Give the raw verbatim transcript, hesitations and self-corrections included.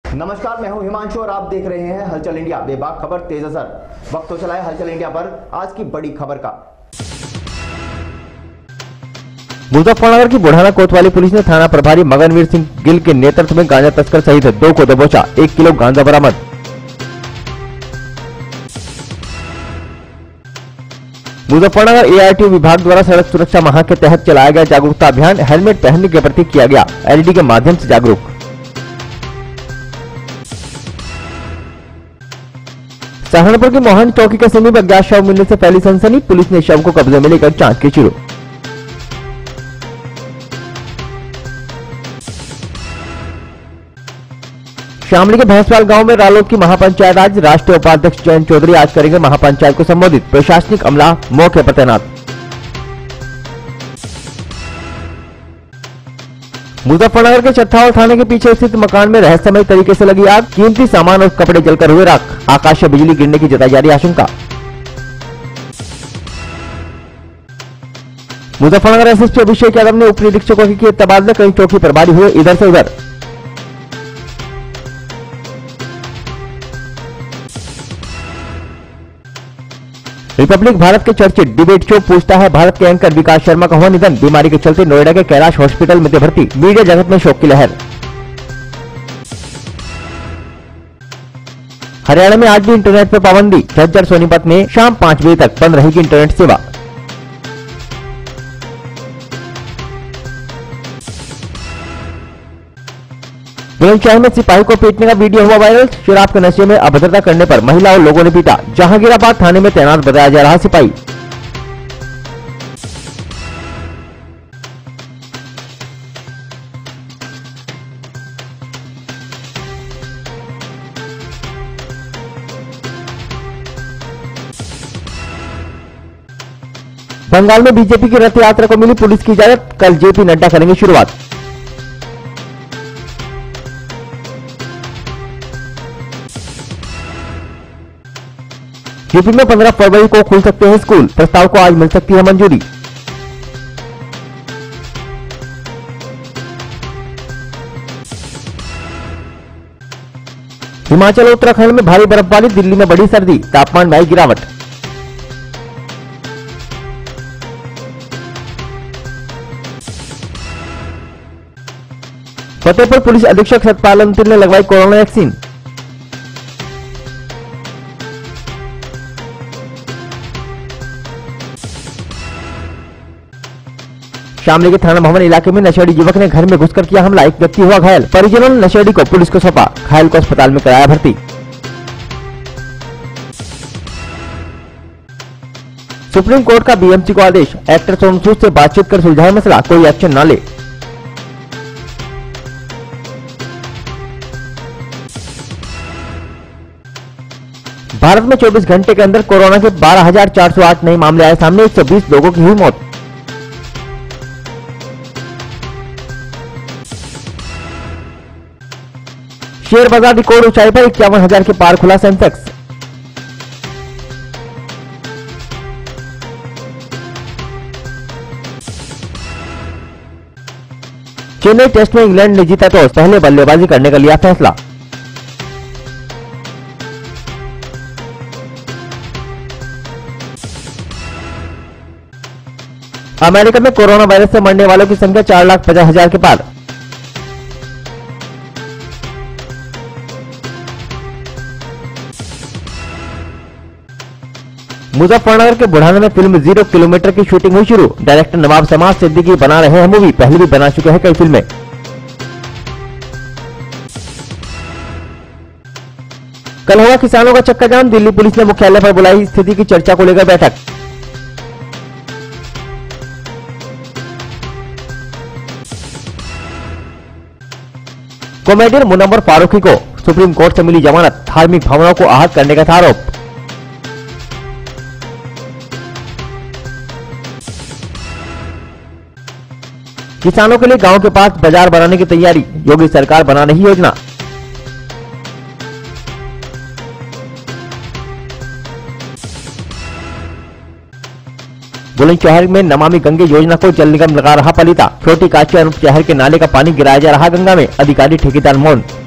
नमस्कार, मैं हूं हिमांशु और आप देख रहे हैं हलचल इंडिया। बेबाक खबर तेज असर। वक्त तो चला है हलचल इंडिया पर आज की बड़ी खबर का। मुजफ्फरनगर की बुढ़ाना कोतवाली पुलिस ने थाना प्रभारी मगनवीर सिंह गिल के नेतृत्व में गांजा तस्कर सहित दो को दबोचा, एक किलो गांजा बरामद। मुजफ्फरनगर एआरटीओ विभाग द्वारा सड़क सुरक्षा माह के तहत चलाया गया जागरूकता अभियान हेलमेट पहनने के प्रति किया गया एलईडी के माध्यम से जागरूक। सहारनपुर की मोहन चौकी के समीप अज्ञात शव मिलने से फैली सनसनी, पुलिस ने शव को कब्जे में लेकर जांच की शुरू। शामली के भैंसवाल गांव में रालोद की महापंचायत आज राष्ट्रीय उपाध्यक्ष जयंत चौधरी आज करेंगे महापंचायत को संबोधित, प्रशासनिक अमला मौके पर तैनात। मुजफ्फरनगर के चट्टावल थाने के पीछे स्थित मकान में रहस्यमय तरीके से लगी आग, कीमती सामान और कपड़े जलकर हुए राख, आकाशीय बिजली गिरने की जताई जा रही आशंका। मुजफ्फरनगर एसएसपी अभिषेक यादव ने उप निरीक्षकों के किए तबादले, कई चौकी प्रभारी हुए इधर से उधर। रिपब्लिक भारत के चर्चित डिबेट शो पूछता है भारत के एंकर विकास शर्मा का हुआ निधन, बीमारी के चलते नोएडा के कैलाश हॉस्पिटल में थे भर्ती, मीडिया जगत में शोक की लहर। हरियाणा में आज भी इंटरनेट पर पाबंदी, झज्जर सोनीपत में शाम पाँच बजे तक बंद रहेगी इंटरनेट सेवा। बुलंदशहर में सिपाही को पीटने का वीडियो हुआ वायरल, शराब के नशे में अभद्रता करने पर महिला और लोगों ने पीटा, जहांगीराबाद थाने में तैनात बताया जा रहा सिपाही। बंगाल में बीजेपी की रथ यात्रा को मिली पुलिस की इजाजत, कल जेपी नड्डा करेंगे शुरुआत। यूपी में पंद्रह फरवरी को खुल सकते हैं स्कूल, प्रस्ताव को आज मिल सकती है मंजूरी। हिमाचल और उत्तराखंड में भारी बर्फबारी, दिल्ली में बढ़ी सर्दी, तापमान में आई गिरावट। फतेहपुर पुलिस अधीक्षक सतपाल अंतिल ने लगवाई कोरोना वैक्सीन। शामली के थाना भवन इलाके में नशेड़ी युवक ने घर में घुसकर किया हमला, एक व्यक्ति हुआ घायल, परिजनों ने नशेड़ी को पुलिस को सौंपा, घायल को अस्पताल में कराया भर्ती। सुप्रीम कोर्ट का बीएमसी को आदेश, एक्टर सोनू सूद से बातचीत कर सुलझाए मसला, कोई एक्शन न ले। भारत में चौबीस घंटे के अंदर कोरोना के बारह हजार चार सौ आठ नए मामले आए सामने, एक सौ बीस लोगों की हुई मौत। शेयर बाजार रिकॉर्ड ऊंचाई पर इक्यावन हजार के पार खुला सेंसेक्स। चेन्नई टेस्ट में इंग्लैंड ने जीता तो पहले बल्लेबाजी करने का लिया फैसला। अमेरिका में कोरोना वायरस से मरने वालों की संख्या चार लाख पचास हजार के पार। मुजफ्फरनगर के बुढ़ाना में फिल्म जीरो किलोमीटर की शूटिंग हुई शुरू, डायरेक्टर नवाब समाज सिद्दीकी बना रहे हैं मूवी, पहले भी बना चुके हैं कई फिल्में। कल हुआ किसानों का चक्का जाम, दिल्ली पुलिस ने मुख्यालय पर बुलाई स्थिति की चर्चा को लेकर बैठक। कॉमेडियन मुनव्वर फारूकी को सुप्रीम कोर्ट से मिली जमानत, धार्मिक भावनाओं को आहत करने का था आरोप। किसानों के लिए गांव के पास बाजार बनाने की तैयारी, योगी सरकार बना रही योजना। बुलंदशहर में नमामि गंगे योजना को जल निगम लगा रहा पलीता, छोटी काची अनुप शहर के नाले का पानी गिराया जा रहा गंगा में, अधिकारी ठेकेदार मौन।